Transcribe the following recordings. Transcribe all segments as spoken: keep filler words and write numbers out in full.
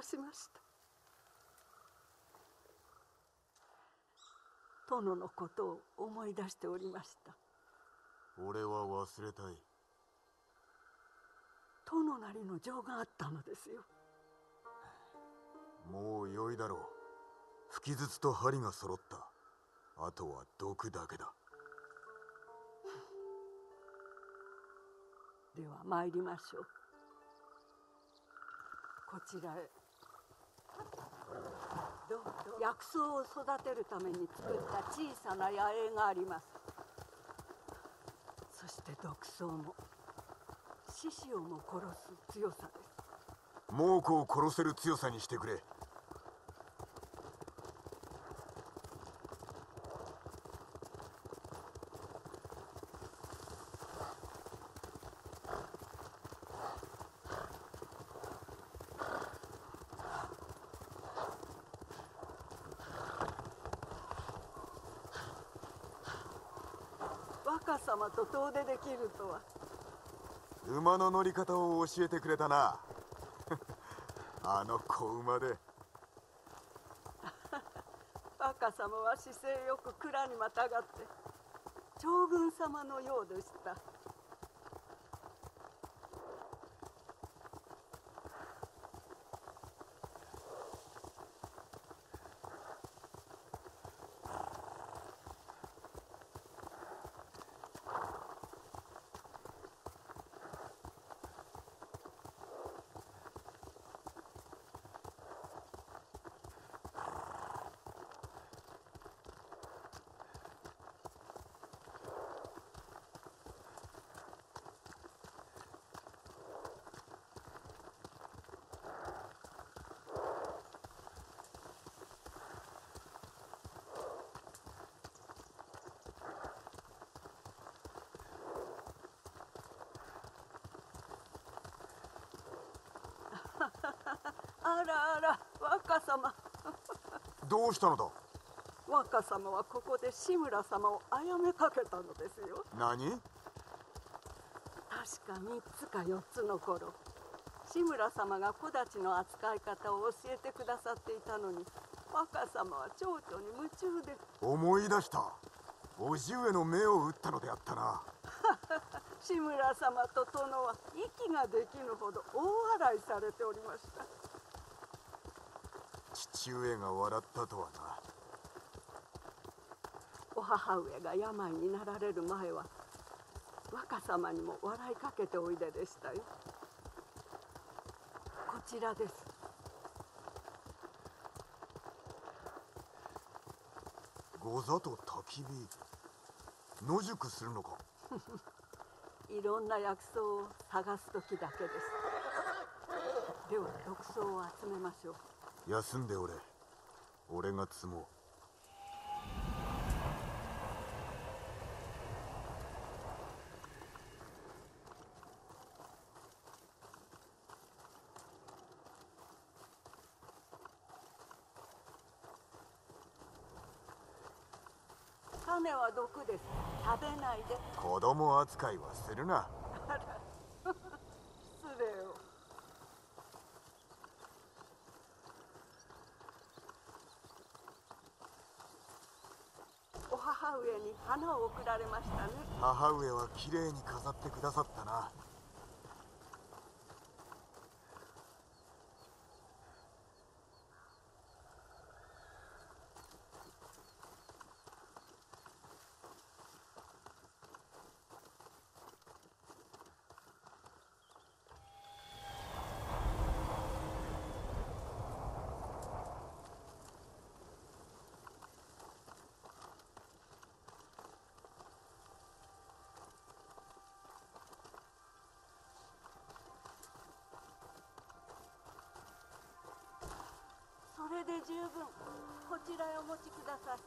しました。殿のことを思い出しておりました。 俺は忘れたい。 殿なりの情があったのですよ。 もう良いだろう。吹き筒と針が揃った。あとは毒だけだ。 では参りましょう。こちらへ。どうぞ。薬草を育てるために作った小さな野営があります。そして毒草も獅子をも殺す強さです。 猛虎を殺せる強さにしてくれ。 若様と遠出できるとは。 馬の乗り方を教えてくれたな。あの子馬で。 若様は姿勢よく蔵にまたがって将軍様のようでした。あらあら、若様。 どうしたのだ。 若様はここで志村様を殺めかけたのですよ。 何？ 確かみっつかよっつの頃、志村様が小太刀の扱い方を教えてくださっていたのに、若様は蝶々に夢中で。 思い出した。叔父上の目を打ったのであったな。 志村様と殿は息ができぬほど大笑いされておりました。 父上が笑ったとはな。 お母上が病になられる前は若様にも笑いかけておいででしたよ。こちらです。 御座と焚き火、野宿するのか。 いろんな薬草を探す時だけです。では毒草を集めましょう。 休んでおれ。俺が積もう。 種は毒です。食べないで。 子供扱いはするな。 あら失礼を。お母上に花を贈られましたね。 母上はきれいに飾ってくださったな。 それで十分。こちらへお持ちください。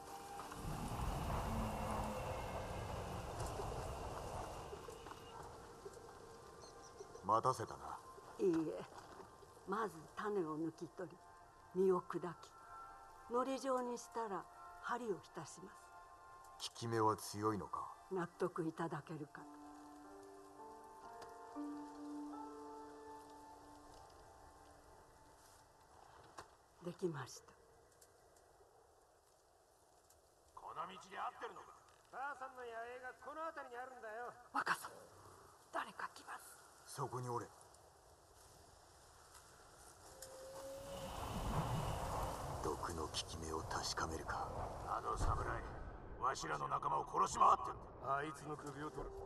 待たせたな。 いいえ、まず種を抜き取り実を砕きのり状にしたら針を浸します。 効き目は強いのか。 納得いただけるかと。 できました。 この道で合ってるのか。 ばあさんの野営がこの辺りにあるんだよ。 若様、誰か来ます。 そこにおれ。毒の効き目を確かめるか。 あの侍、わしらの仲間を殺し回ってる。 あいつの首を取る。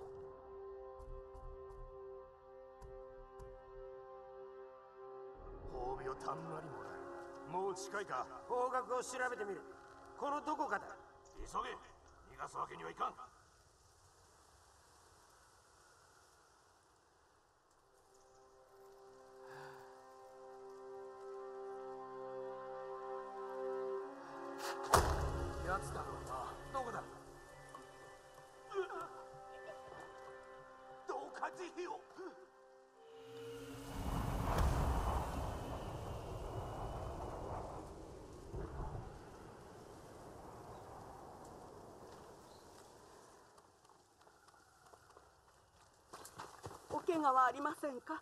褒美をたんまりもらう。もう近いか。方角を調べてみる。このどこかだ。 急げ、逃がすわけにはいかん。 やつだろうな。どこだ。 どうか慈悲を。 お怪我はありませんか。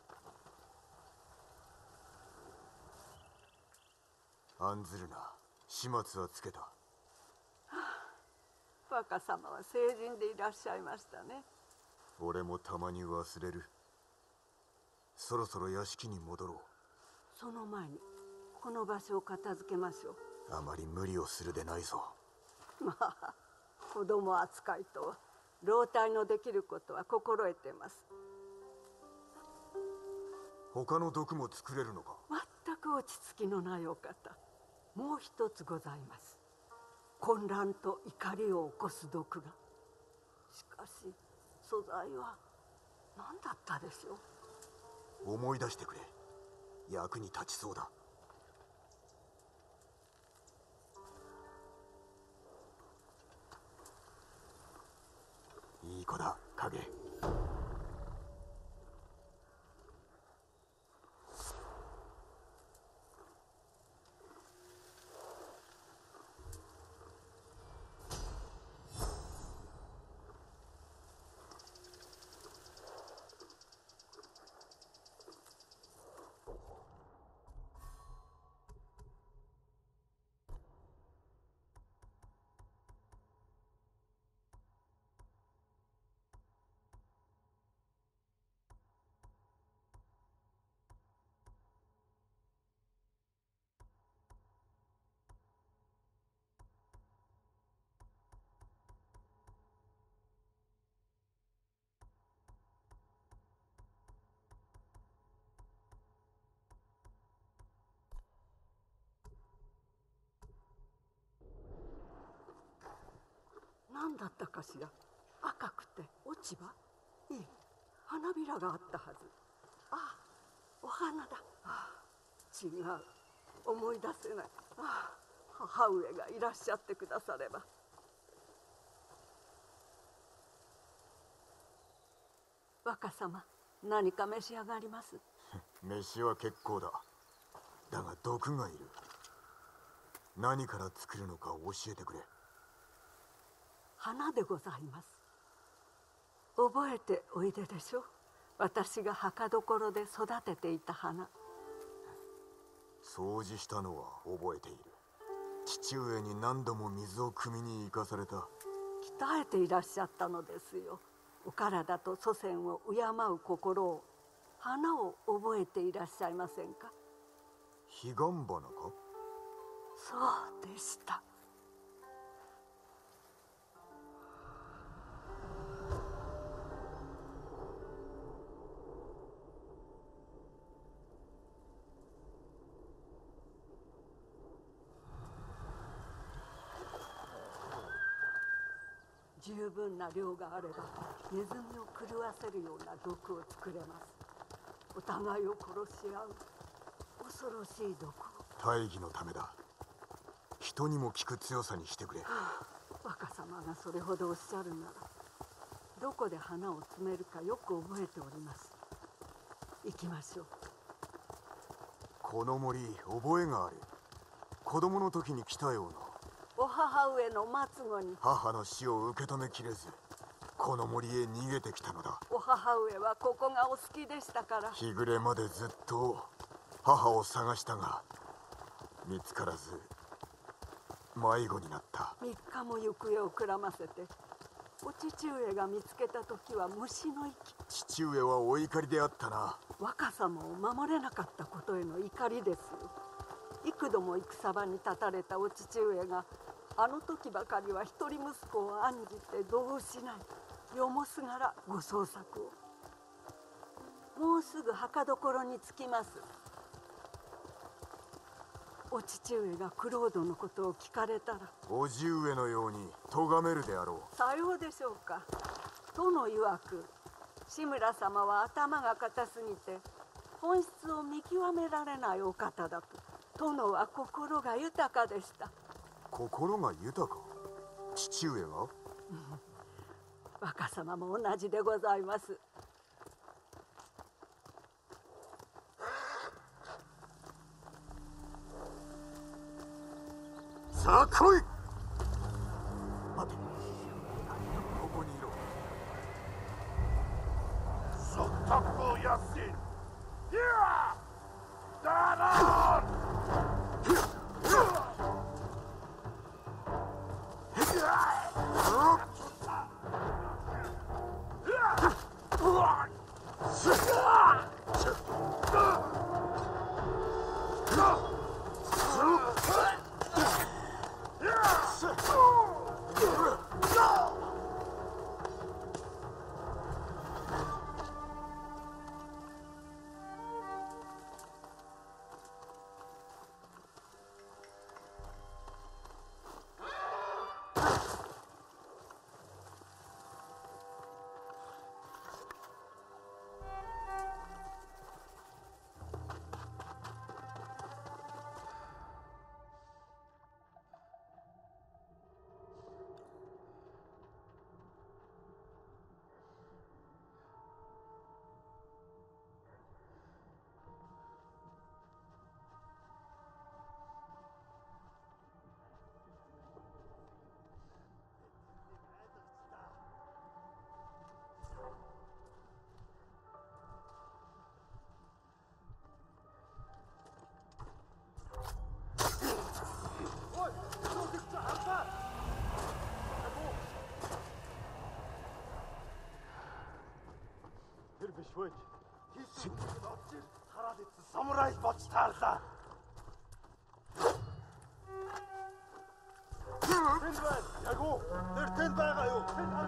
案ずるな。始末はつけた。はあ、若様は成人でいらっしゃいましたね。 俺もたまに忘れる。そろそろ屋敷に戻ろう。 その前にこの場所を片付けましょう。 あまり無理をするでないぞ。 まあ、子供扱いと老体のできることは心得てます。 他の毒も作れるのか。 全く落ち着きのないお方。もう一つございます。混乱と怒りを起こす毒が。しかし素材は何だったでしょう。思い出してくれ。役に立ちそうだ。いい子だ、影。 何だったかしら。赤くて落ち葉。いえ、花びらがあったはず。ああ、お花だ。ああ、違う。思い出せない。ああ、母上がいらっしゃってくだされば。若様、何か召し上がります。 飯は結構だ。だが毒がいる。何から作るのか教えてくれ。 花でございます。覚えておいででしょう。私が墓所で育てていた花。 掃除したのは覚えている。父上に何度も水を汲みに行かされた。 鍛えていらっしゃったのですよ。お体と祖先を敬う心を。花を覚えていらっしゃいませんか。 彼岸花か。 そうでした。十分な量があればネズミを狂わせるような毒を作れます。お互いを殺し合う恐ろしい毒を。 大義のためだ。人にも効く強さにしてくれ。はあ、若様がそれほどおっしゃるならどこで花を摘めるかよく覚えております。行きましょう。 この森覚えがある。子供の時に来たような。 お母上の末後に母の死を受け止めきれずこの森へ逃げてきたのだ。 お母上はここがお好きでしたから。 日暮れまでずっと母を探したが見つからず迷子になった。 みっかも行方をくらませて、お父上が見つけた時は虫の息。 父上はお怒りであったな。 若様を守れなかったことへの怒りです。幾度も戦場に立たれたお父上があの時ばかりは一人息子を案じて度をしない、よもすがらご捜索を。もうすぐ墓所に着きます。お父上がクロードのことを聞かれたら、 叔父上のように咎めるであろう。 さようでしょうか。殿曰く志村様は頭が固すぎて本質を見極められないお方だと。殿は心が豊かでした。 心が豊か？父上は？ 若様も同じでございます。 さあ来い。待て、ここにいろ。 Soktaku Yasin! Yeah! Daran! Beschwört. Hier Samurai Botschtarza. Tindbær, jeg går. Det er Tindbær, jo.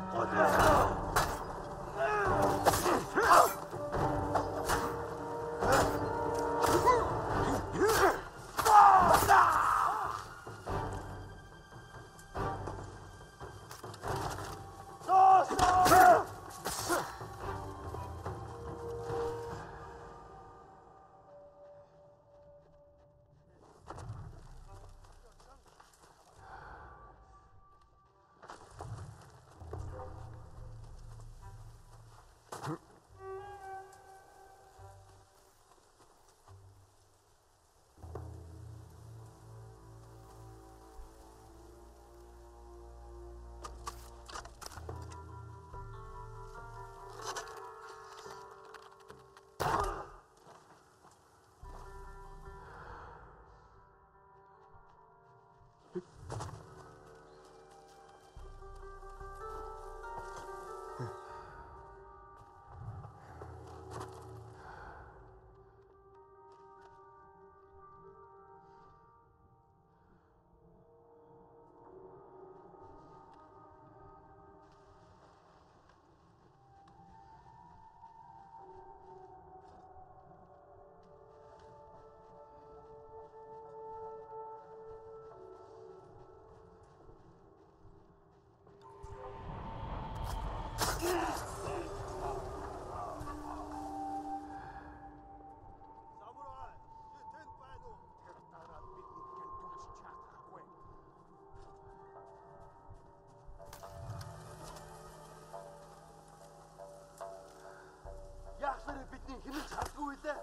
Хинэн чаргүй лээ.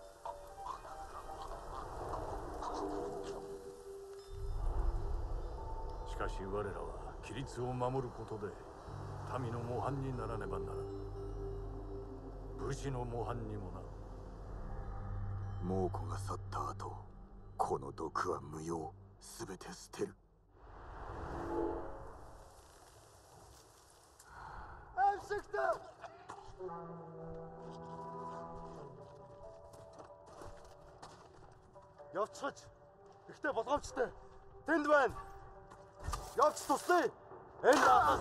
しかし我らは規律を守ることで民の模範にならねばならん。武士の模範にもな。 猛虎が去った後、 この毒は無用。すべて捨てる。 Явцгаж. Ихтэй болгоомжтой. Тэнд байна. Явц тусдаа. Энэ надад.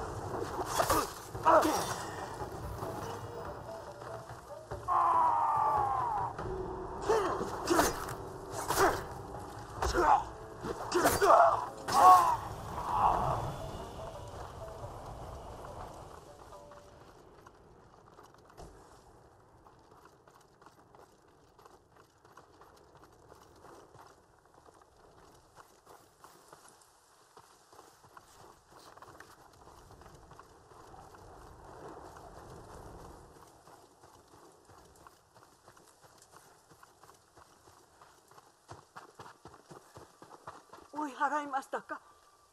追い払いましたか？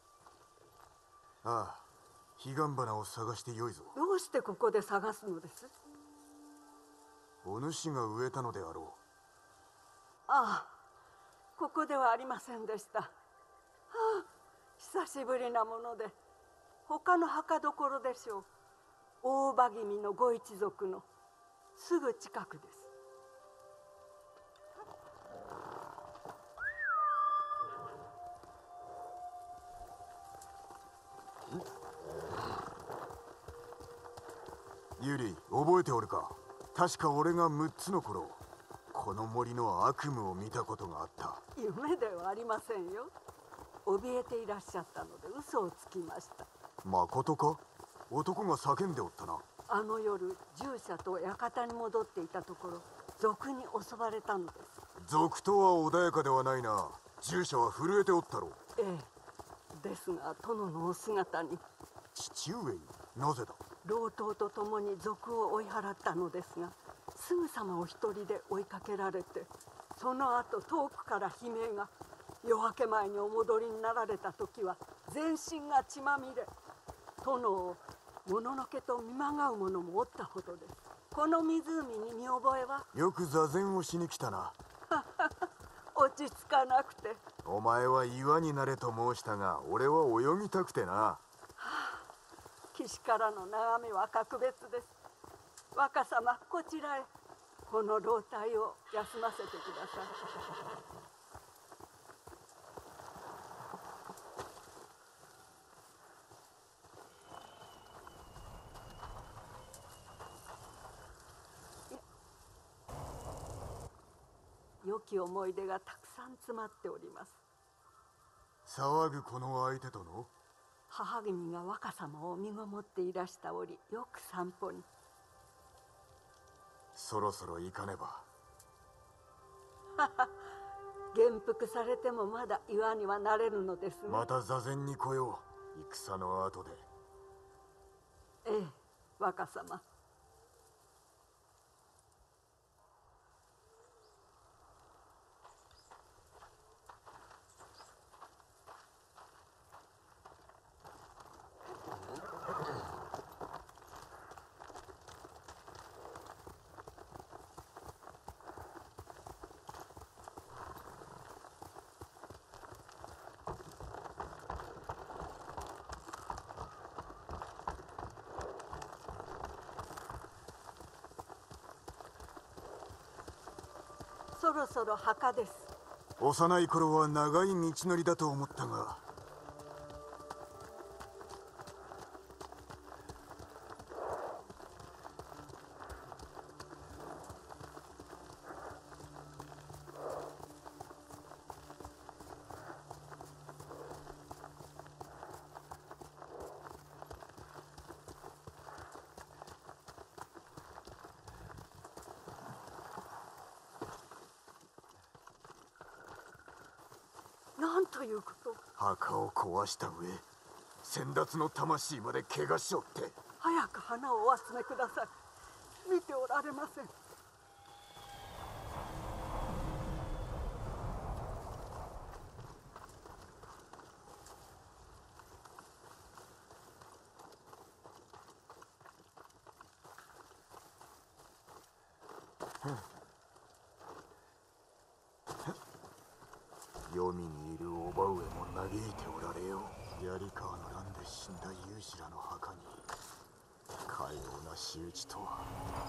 ああ、彼岸花を探してよいぞ。 どうしてここで探すのです？ お主が植えたのであろああ、ここではありませんでした。はあ、久しぶりなもので、他の墓所でしょう。大場君のご一族のすぐ近くです。 ユリ、覚えておるか？確か俺がむっつの頃、この森の悪夢を見たことがあった。 夢ではありませんよ。怯えていらっしゃったので嘘をつきました。 まことか？男が叫んでおったな。 あの夜、従者と館に戻っていたところ、賊に襲われたのです。 賊とは穏やかではないな。従者は震えておったろう。 ええ、ですが殿のお姿に。 父上に？なぜだ？ 老頭と共に賊を追い払ったのですが、すぐさまお一人で追いかけられて、その後遠くから悲鳴が。夜明け前にお戻りになられた時は全身が血まみれ。殿をもののけと見まがう者もおったほどです。この湖に見覚えは？ よく座禅をしに来たな。 落ち着かなくて。 お前は岩になれと申したが、俺は泳ぎたくてな。 岸からの眺めは格別です。若様、こちらへ。この老体を休ませてください。良き思い出がたくさん詰まっております。 騒ぐこの相手との？ 母君が若様を身ごもっていらした折、よく散歩に。 そろそろ行かねば。 元服されてもまだ岩にはなれるのですね。 また座禅に来よう。戦の後で。 ええ、若様。そろそろ墓です。 幼い頃は長い道のりだと思ったが。 なんということ。 墓を壊した上、先達の魂まで怪我しおって。 早く花をお集めください。見ておられません。 黄泉にいる叔母上も嘆いておられよう。槍川の乱で死んだ勇士らの墓にかような仕打ちとは。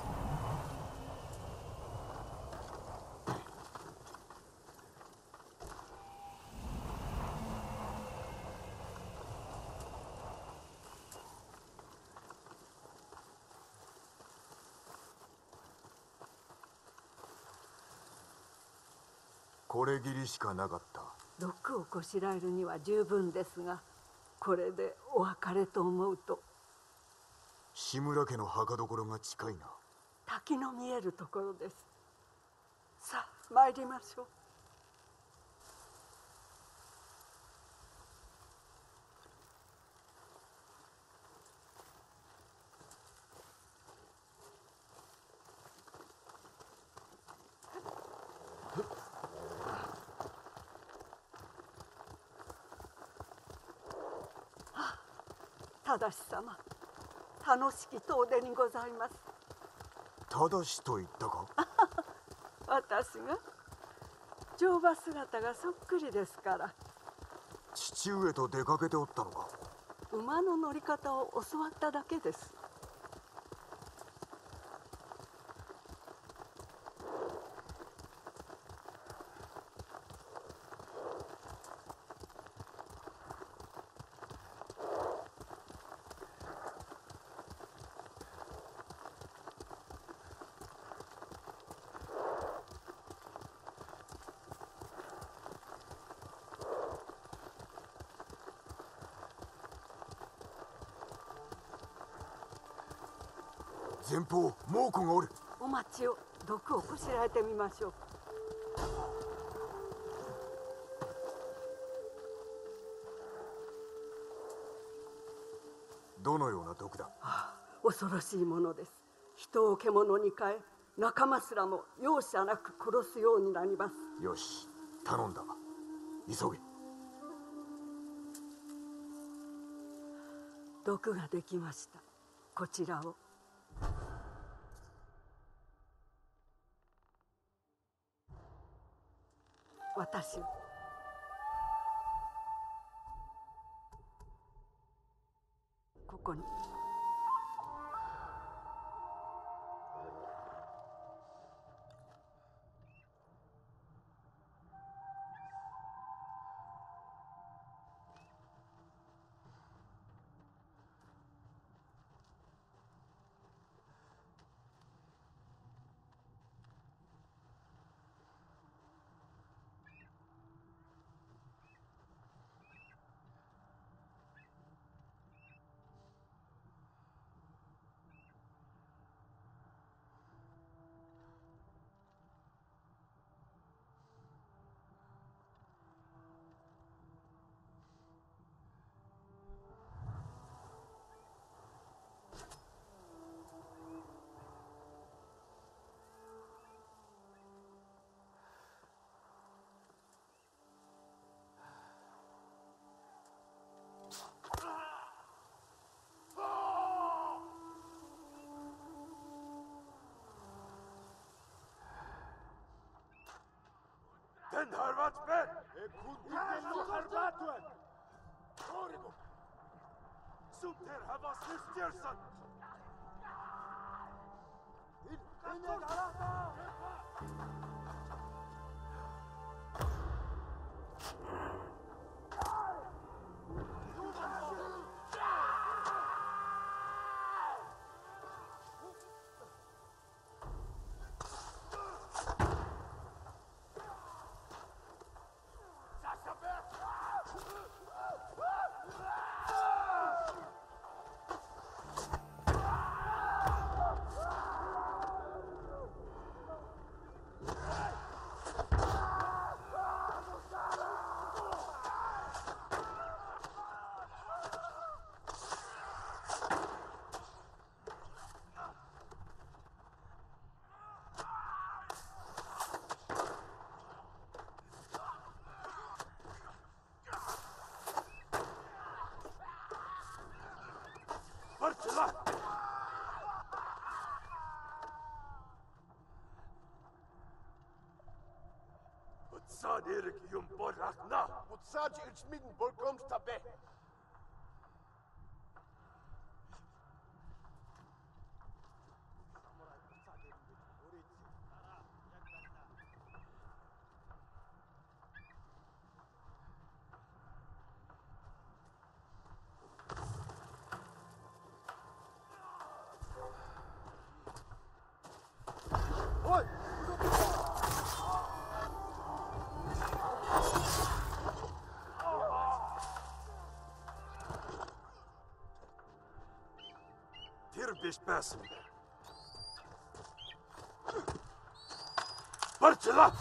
これぎりしかなかった。 毒をこしらえるには十分ですが、これでお別れと思うと。 志村家の墓所が近いな。 滝の見えるところです。さあ参りましょう。正様、楽しき遠出にございます。 正しと言ったか？ 私が乗馬姿がそっくりですから。 父上と出かけておったのか？ 馬の乗り方を教わっただけです。 前方猛虎がおる。 お待ちを。毒をこしらえてみましょう。 どのような毒だ？ はあ、恐ろしいものです。人を獣に変え、仲間すらも容赦なく殺すようになります。 よし、頼んだ。急げ。 毒ができました。こちらを。私を。ここに。 Den har varit spänn! Den har varit spänn! Horrible! Sumter har varit slutstjärsan! Inne garata! Saan Erik jum borrachna. Mut saji ich mitten bolkomst tabe. Tirbish Basim. Bartela!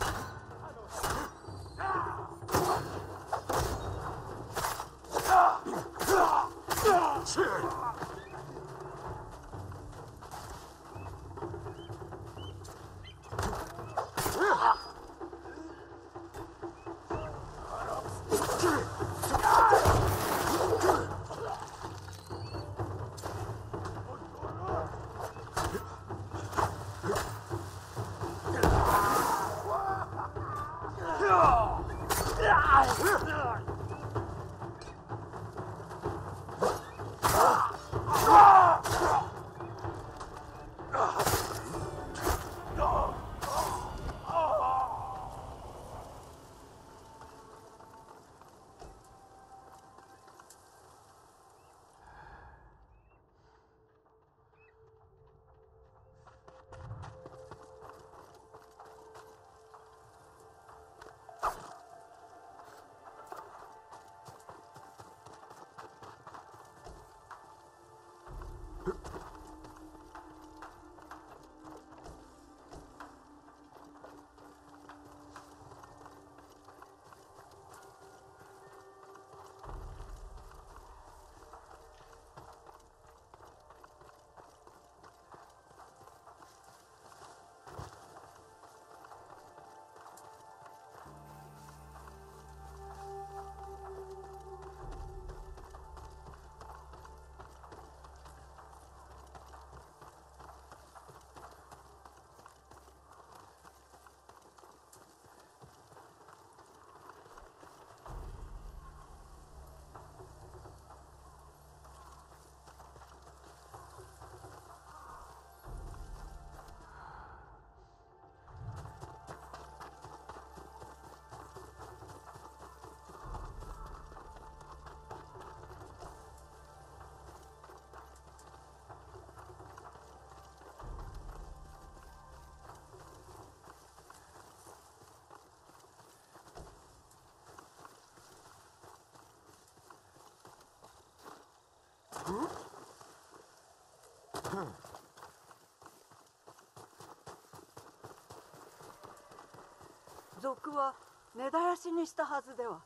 賊は根絶やしにしたはずでは。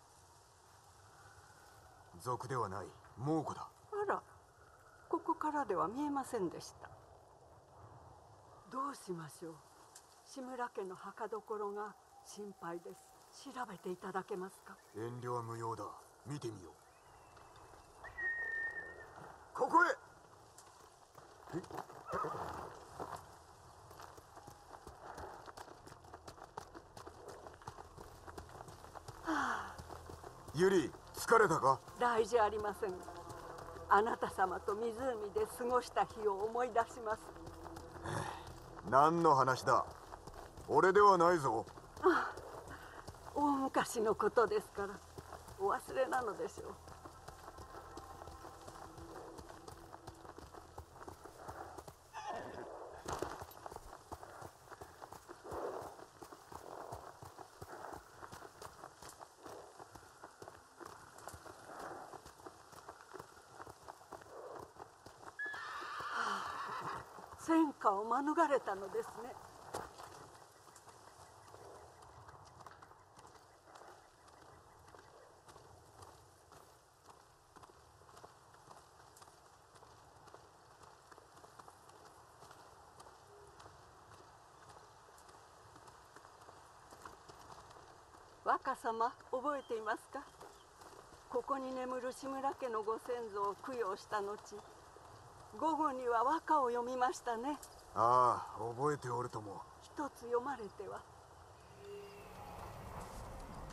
賊ではない、猛虎だ。 あら、ここからでは見えませんでした。どうしましょう。志村家の墓所が心配です。調べていただけますか。 遠慮は無用だ。見てみよう。ここへ。ユリ、疲れたか？ 大事ありません。あなた様と湖で過ごした日を思い出します。 何の話だ？俺ではないぞ。 ああ、大昔のことですからお忘れなのでしょう。戦火を免れたのですね。若様、覚えていますか？ここに眠る志村家のご先祖を供養した後、午後には和歌を読みましたね。 ああ、覚えておるとも。 一つ読まれては。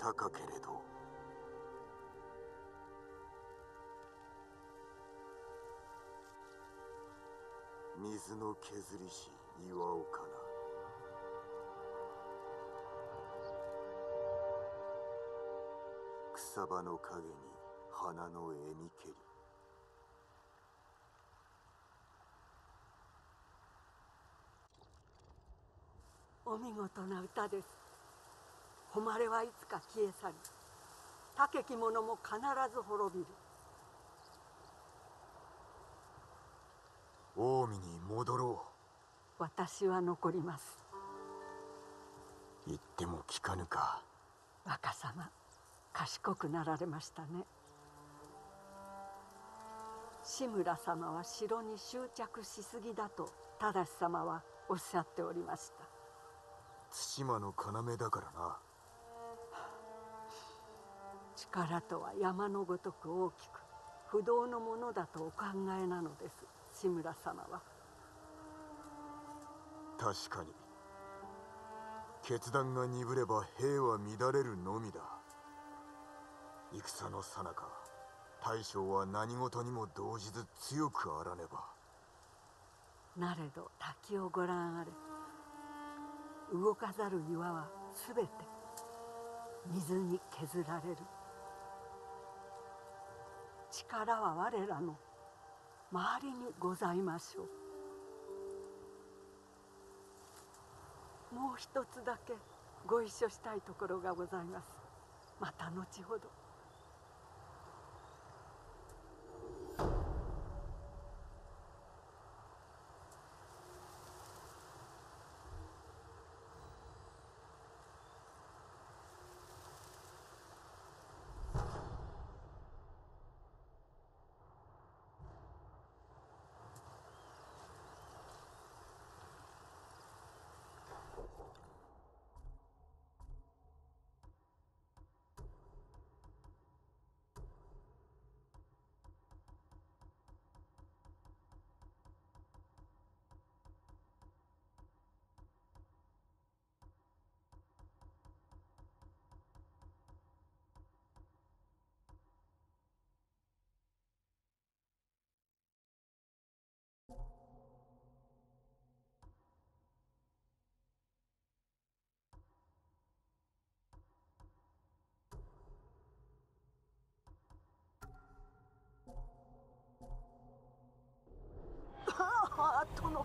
高けれど水の削りし岩岡な。草場の影に花の柄にけり。 お見事な歌です。誉れはいつか消え去り、高き者も必ず滅びる。 近江に戻ろう。私は残ります。 言っても聞かぬか。 若様、賢くなられましたね。志村様は城に執着しすぎだと忠様はおっしゃっておりました。 対馬の要だからな。 力とは山のごとく大きく不動のものだとお考えなのです、志村様は。 確かに決断が鈍れば兵は乱れるのみだ。戦の最中大将は何事にも動じず強くあらねば。 なれど滝をご覧あれ。動かざる岩はすべて水に削られる。力は我らの周りにございましょう。もう一つだけご一緒したいところがございます。また後ほど。ああ、殿。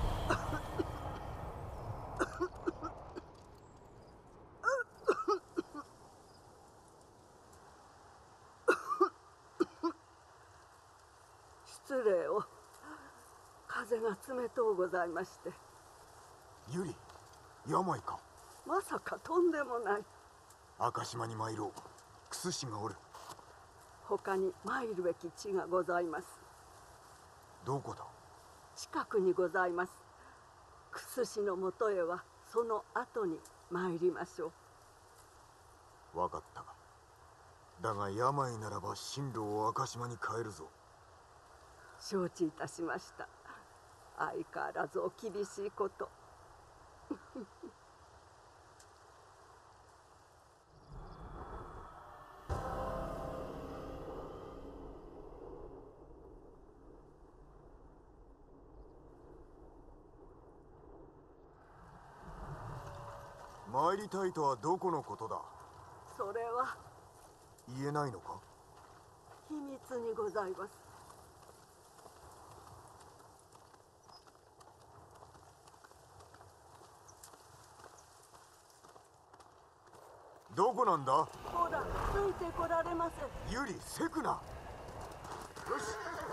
失礼を。風が冷とうございまして。 ユリ、病か。 まさかとんでもない。 赤島に参ろう。薬師がおる。 他に参るべき地がございます。 どこだ。 近くにございます。薬師のもとへはその後に参りましょう。分かった。だが病ならば進路を赤島に変えるぞ。 承知いたしました。相変わらずお厳しいこと。 参りたいとはどこのことだ。 それは言えないのか。 秘密にございます。 どこなんだ。 ほら、ついてこられませ。 ユリ、せくな。よし。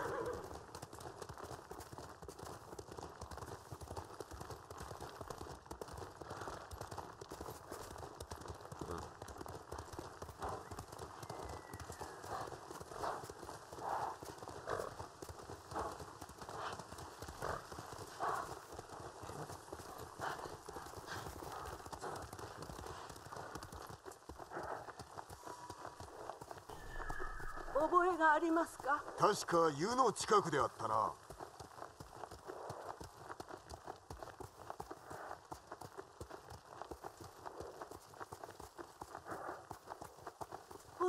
覚えがありますか。 確か湯の近くであったな。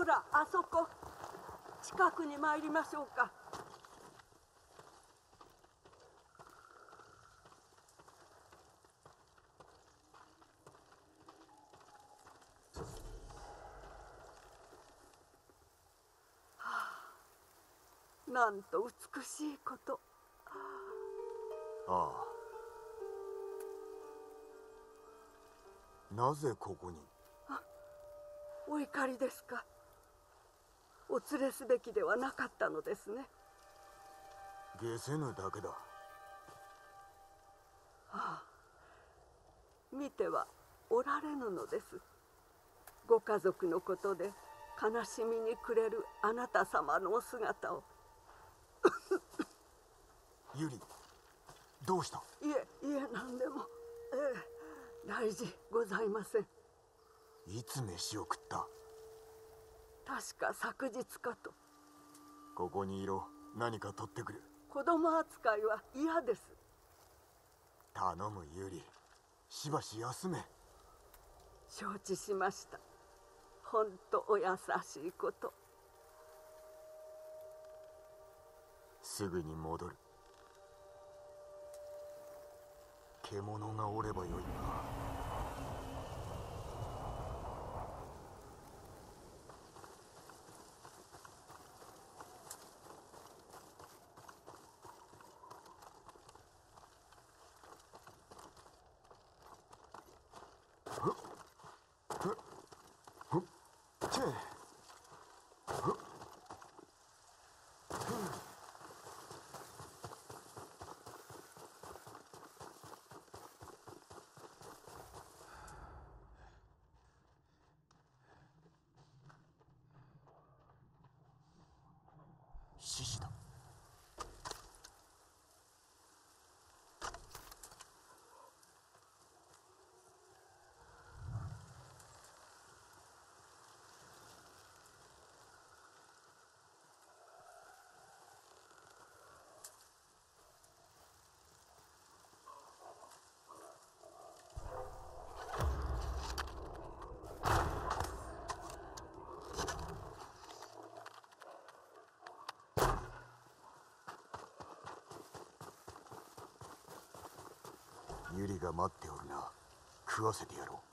ほらあそこ、近くに参りましょうか。なんと美しいこと。 ああ。なぜここに？ お怒りですか。お連れすべきではなかったのですね。 下せぬだけだ。 ああ、見てはおられぬのです。ご家族のことで悲しみに暮れるあなた様のお姿を。 ユリ、どうした？ いえいえ、何でも、ええ、大事ございません。 いつ飯を食った？ 確か昨日かと。 ここにいろ。何か取ってくる。 子供扱いは嫌です。 頼むユリ、しばし休め。 承知しました。ほんとお優しいこと。 すぐに戻る。獣がおればよいが。獅子だ。ユリが待っておるな。食わせてやろう。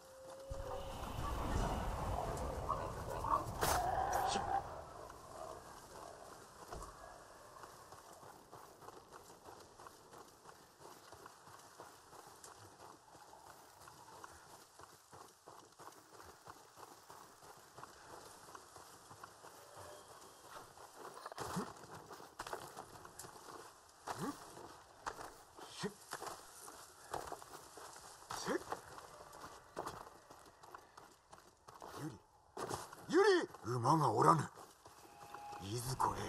馬がおらぬ。いずこれ。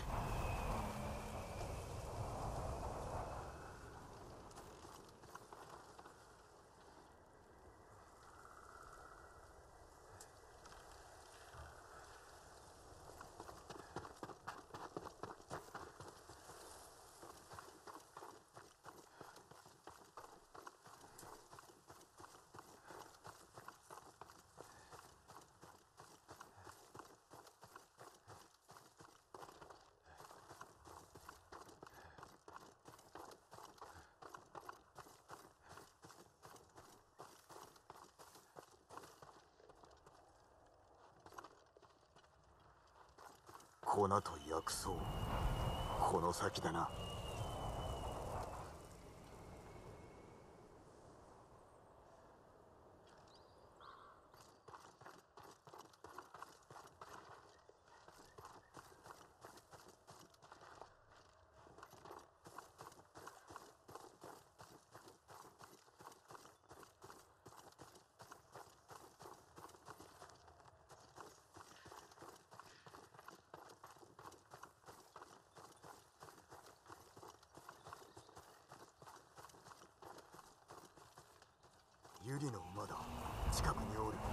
粉と薬草、この先だな。ユリの馬だ。近くにおる。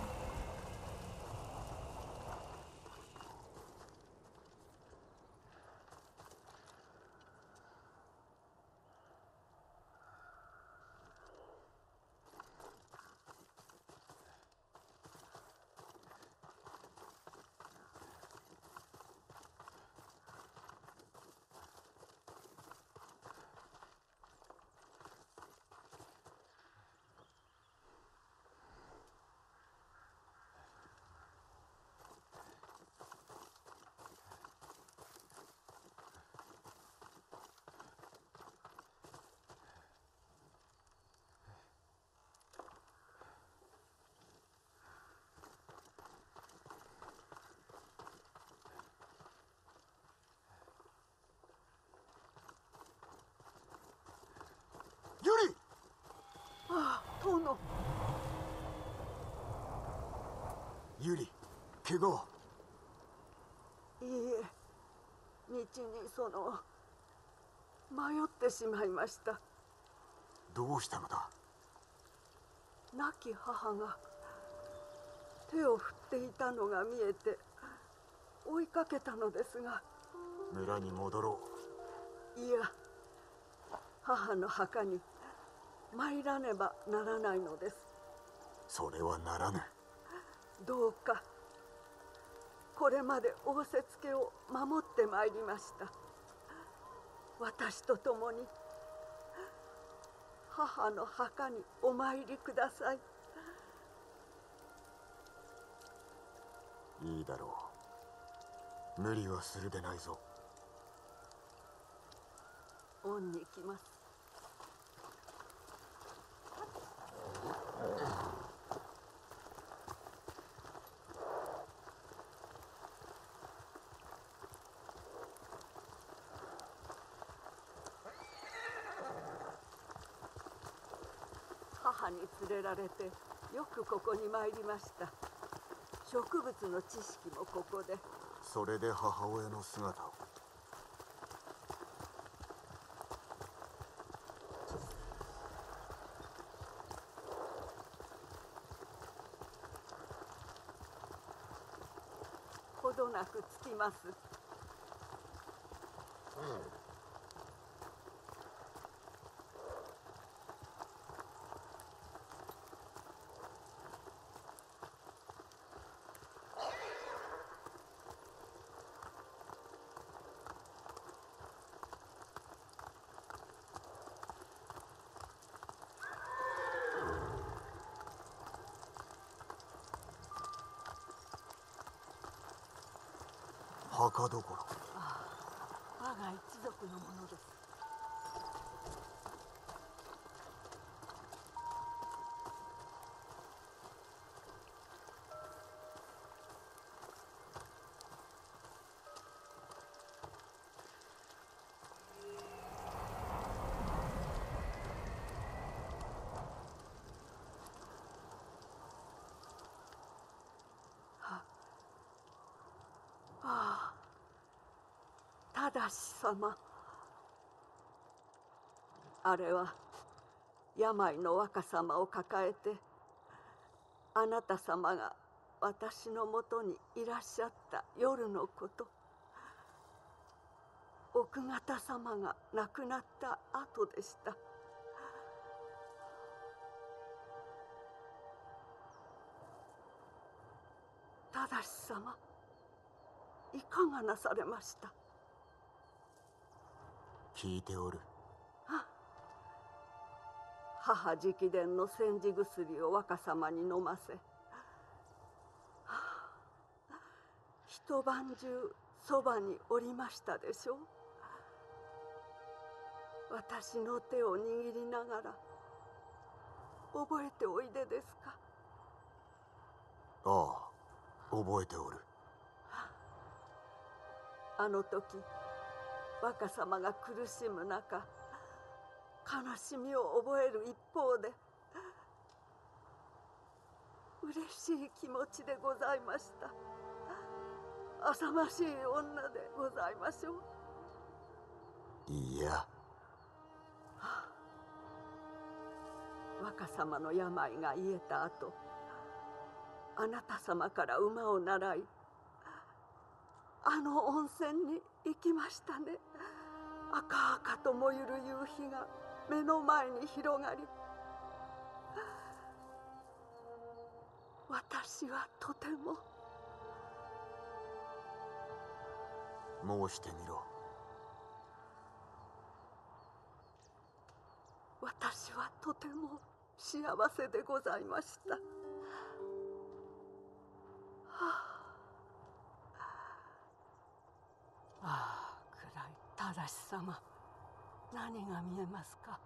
殿。 ユリ、怪我は？ いいえ、道にその迷ってしまいました。 どうしたのだ？ 亡き母が手を振っていたのが見えて追いかけたのですが。 村に戻ろう。いや、母の墓に参らねばならないのです。 それはならぬ。 どうかこれまで仰せつけを守ってまいりました。私と共に母の墓にお参りください。 いいだろう。無理はするでないぞ。 恩に来ます。母に連れられてよくここに参りました。植物の知識もここで。 それで母親の姿を。 ほどなく着きます。 墓どころ。 ああ、我が一族のものです。ああ、正様。あれは病の若様を抱えてあなた様が私のもとにいらっしゃった夜のこと。奥方様が亡くなった後でした。正様、いかがなされました？ 聞いておる。 母直伝の煎じ薬を若様に飲ませ、一晩中そばにおりましたでしょう。私の手を握りながら覚えておいでですか？ ああ、覚えておる。 あの時若様が苦しむ中、悲しみを覚える一方で嬉しい気持ちでございました。浅ましい女でございましょう。 いや、 若様の病が癒えた後、あなた様から馬を習い、あの温泉に行きましたね。赤々と燃ゆる夕日が目の前に広がり、私はとても。 申してみろ。 私はとても幸せでございました。はあ、ああ、暗い。正様、何が見えますか？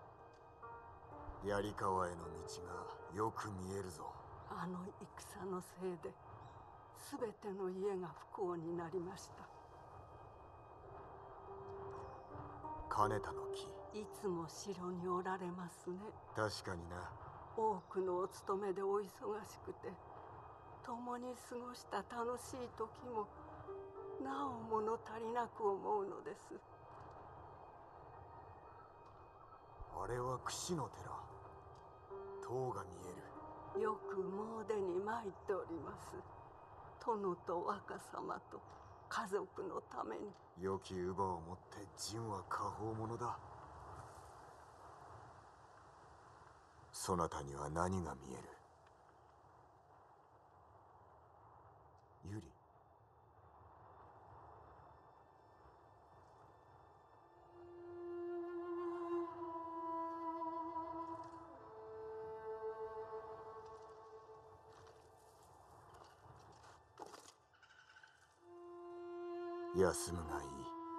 槍川への道がよく見えるぞ。 あの戦のせいで全ての家が不幸になりました。 金田の木。 いつも城におられますね。 確かにな。 多くのお勤めでお忙しくて、共に過ごした楽しい時もなお物足りなく思うのです。 あれは櫛の寺。塔が見える。 よく詣に参っております。殿と若様と家族のために。 良き乳母をもって仁は果報者だ。そなたには何が見える？ユリ。休むがいい。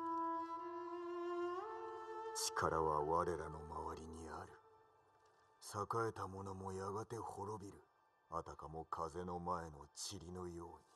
力は我らの周りにある。栄えた者もやがて滅びる。あたかも風の前の塵のように。